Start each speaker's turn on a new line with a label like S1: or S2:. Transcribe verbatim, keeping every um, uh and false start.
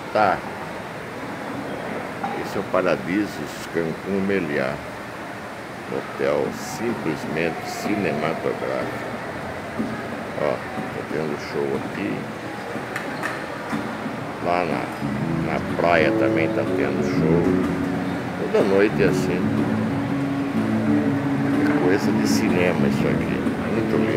S1: Tá. Esse é o Paradisus Cancún Meliá. Hotel simplesmente cinematográfico. Ó, tá tendo show aqui. Lá na, na praia também tá tendo show. Toda noite é assim. É coisa de cinema isso aqui. Muito lindo.